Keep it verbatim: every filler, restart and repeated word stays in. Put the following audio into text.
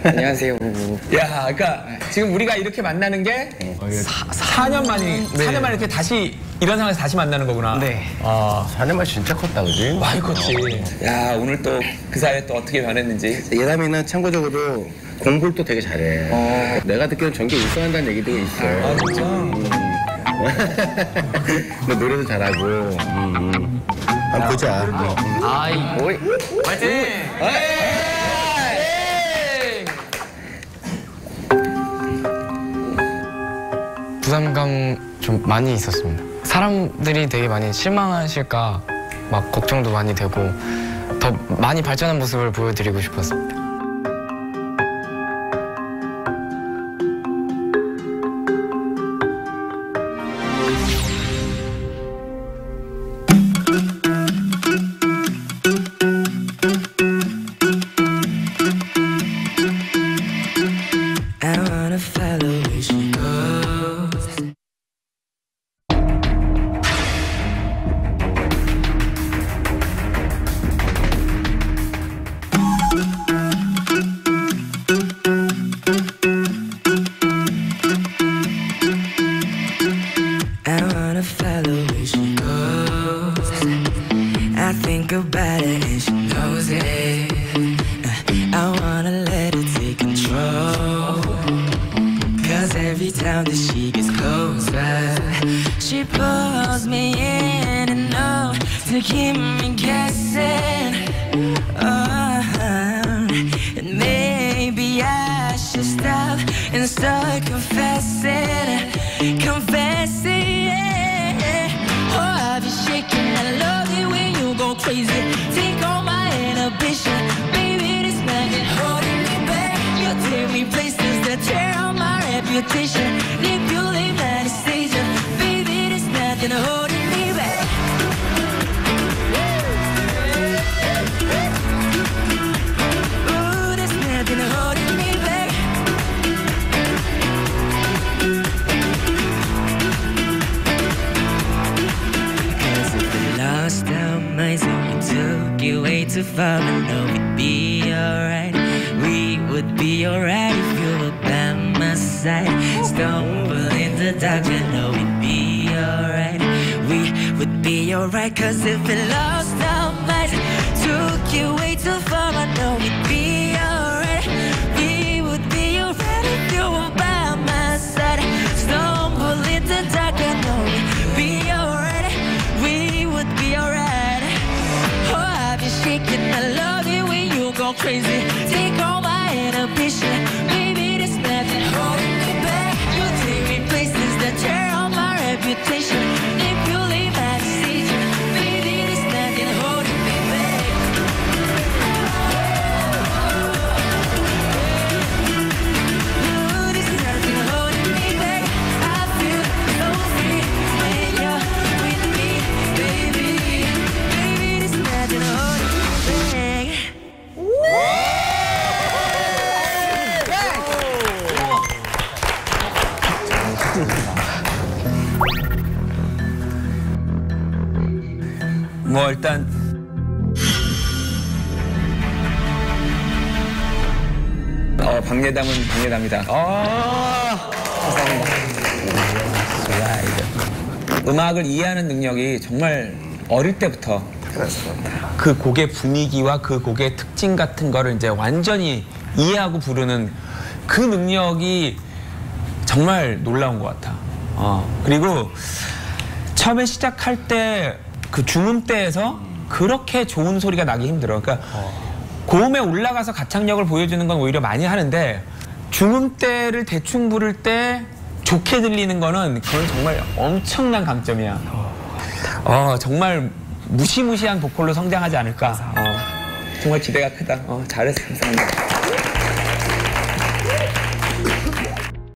안녕하세요. 야, 그러니까 지금 우리가 이렇게 만나는 게 사 년 만이, 네. 사 년 만에 이렇게 다시 이런 상황에서 다시 만나는 거구나. 네. 아, 사 년 만에 진짜 컸다, 그지? 많이 컸지. 야, 오늘 또 그 사이에 또 어떻게 변했는지. 예담이는 참고적으로 공부를 또 되게 잘해. 어. 내가 듣기로는 전교 일 등 한다는 얘기도 있어. 아, 진짜? 음. 너 노래도 잘하고. 음, 음. 한번 보자. 음. 아이, 뭐이. 화이팅! 부담감 좀 많이 있었습니다. 사람들이 되게 많이 실망하실까 막 걱정도 많이 되고 더 많이 발전한 모습을 보여드리고 싶었습니다. I think about it and she knows it. I wanna let her take control. Cause every time that she gets closer, she pulls me in and out to keep me guessing. Oh, and maybe I should stop and start confessing, confessing. Oh, I've been shaking, I love it when you go crazy. Take all my inhibition, baby, this magnet holding me back. You take me places that tear on my reputation. Manipulate my decision, baby, there's nothing holding me back. Ooh, there's nothing holding me back. Cause if we lost our minds and we took it way too far, I know we'd be alright. We would be alright if you were by my side. Stumble in the dark, I know we'd be alright. We would be alright. Cause if we lost our minds, took it way too far, I know we'd be alright. We would be alright if you were by my side. Stumble in the dark, I know we'd be alright. We would be alright. Oh, I've been shaking, I love it when you go crazy. Take all my inhibition, baby, there's nothing holding me back. You take me places that tear on my reputation. Manipulate my decision, baby, there's nothing holding me back. Ooh, there's nothing holding me back. I feel so free when you're with me, baby. Baby, there's nothing holding me back. 뭐 일단 어, 박예담은 박예담이다. 아, 감사합니다. 음악을 이해하는 능력이 정말 어릴 때부터 그 곡의 분위기와 그 곡의 특징 같은 거를 이제 완전히 이해하고 부르는 그 능력이 정말 놀라운 것 같아. 어, 그리고 처음에 시작할 때 그 중음대에서 그렇게 좋은 소리가 나기 힘들어. 그러니까 고음에 올라가서 가창력을 보여주는 건 오히려 많이 하는데 중음대를 대충 부를 때 좋게 들리는 거는 그건 정말 엄청난 강점이야. 어, 정말 무시무시한 보컬로 성장하지 않을까. 어, 정말 기대가 크다. 어, 잘했어. 감사합니다.